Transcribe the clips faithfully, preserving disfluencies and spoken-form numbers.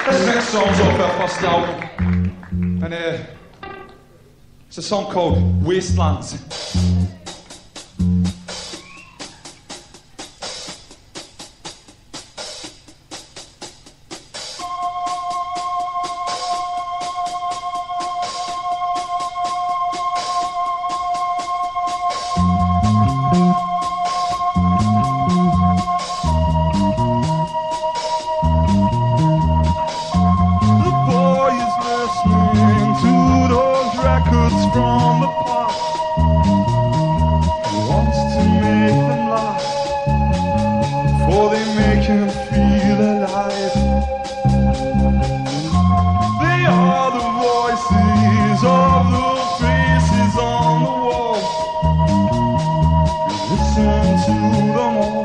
Next song's off our first album, and uh, it's a song called Wastelands. From the past, he wants to make them laugh, for they make him feel alive. They are the voices of the faces on the wall. You listen to them all.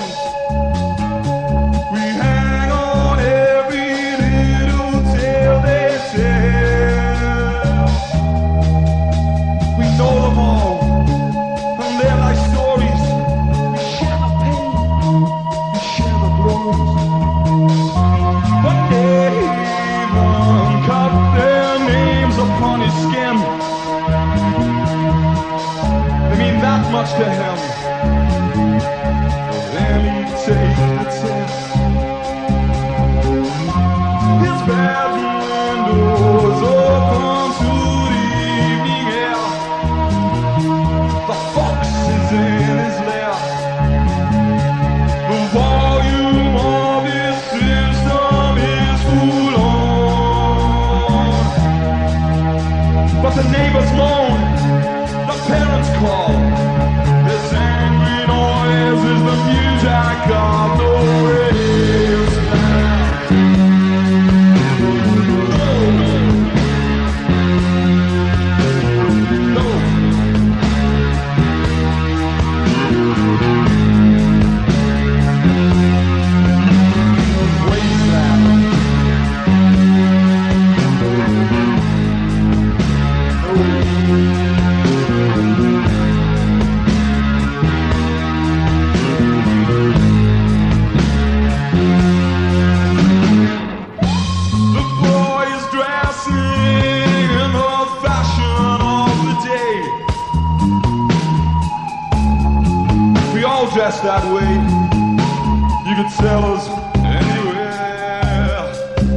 We hang on every little tale they tell. Know them all, and they're like stories. We share the pain, we share the glories. One day, one cut their names upon his skin. They mean that much to him. So then he takes the test. His bedroom windows open to in his lair. The volume of his system is full on. But the neighbors moan, the parents call. This angry noise is the music of the wasteland. Dressed that way, you could tell us anywhere.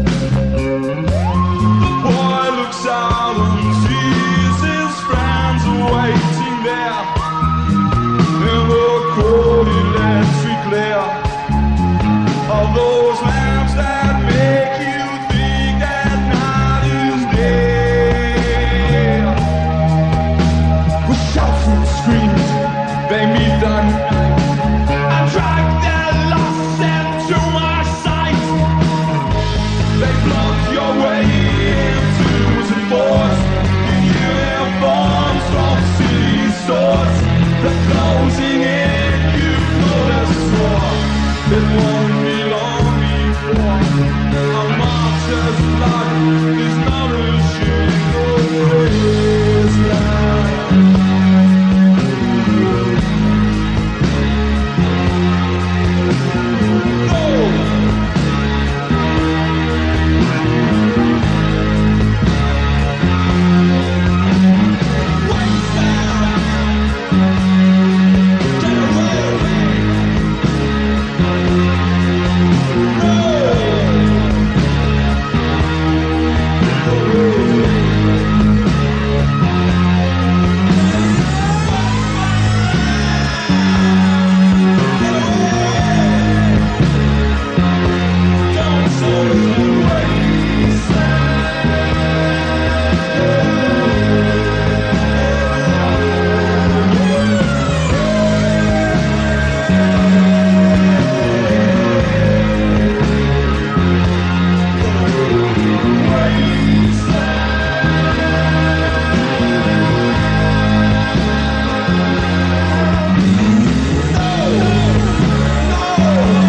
The boy looks out and sees his friends waiting there in the cold electric glare of those lamps that make you think that night is there. With shouts and screams, they meet the night. Drag their loss into my sight. They block your way into and forth in uniforms from city stores. They're closing in, you could have sworn it won't be long before a martyr's blood is nourishing your wasteland. Oh!